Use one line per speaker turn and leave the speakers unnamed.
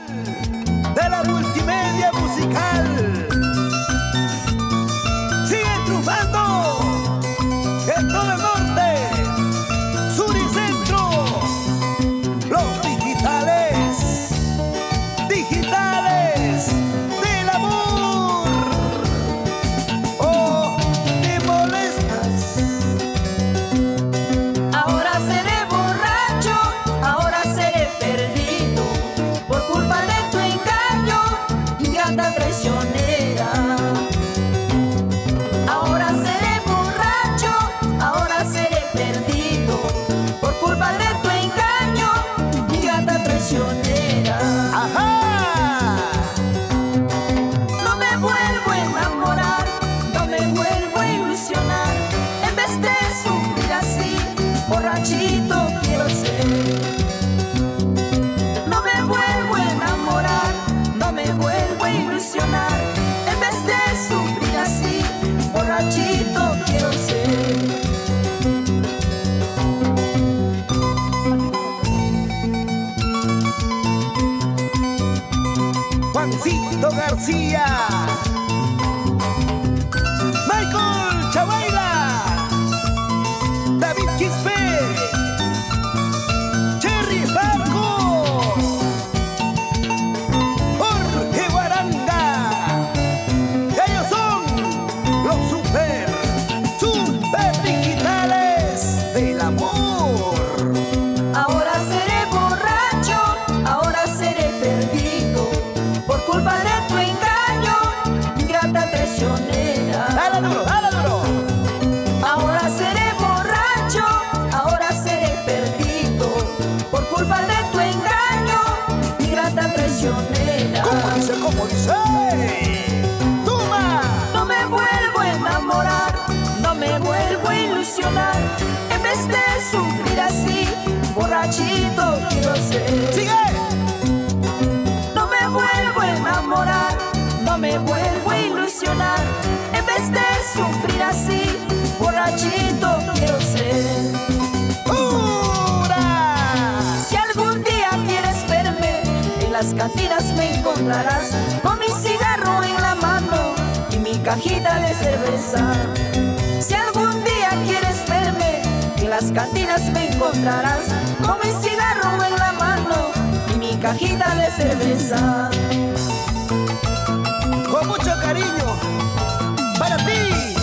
de la multimedia musical. Sigue triunfando en todo el norte, sur y centro. Los digitales, digitales del amor. Oh, te molestas.
Ahora seré borracho, ahora seré perdido, por culpa de tu engaño, ingrata traicionera. Ahora seré borracho, ahora seré perdido, por culpa de tu engaño, ingrata traicionera.
¡Ajá!
No me vuelvo a enamorar, no me vuelvo a ilusionar, en vez de sufrir así, borrachito quiero ser. No me vuelvo a enamorar, no me vuelvo a ilusionar, en vez de sufrir así, borrachito quiero ser.
Juancito García, Michael Chavaila, David Quispe, Cherry Falco, Jorge Guaranga. Ellos son los super digitales del amor.
Ahora seré borracho, ahora seré perdido, por culpa de tu engaño, ingrata traicionera.
Dale duro, dale duro.
Ahora seré borracho, ahora seré perdido, por culpa de tu engaño, ingrata traicionera.
¿Cómo dice? ¿Cómo dice? ¡Toma!
No me vuelvo a enamorar, no me vuelvo a ilusionar, en vez de sufrir así, borrachito quiero ser.
¡Sigue!
No me vuelvo a enamorar, no me vuelvo a ilusionar, en vez de sufrir así, borrachito quiero ser.
¡Hurra!
Si algún día quieres verme, en las cantinas me encontrarás, con mi cigarro en la mano y mi cajita de cerveza. Si algún día quieres verme, en las cantinas me encontrarás, con mi cigarro en la mano y mi cajita de cerveza.
Con mucho cariño para ti.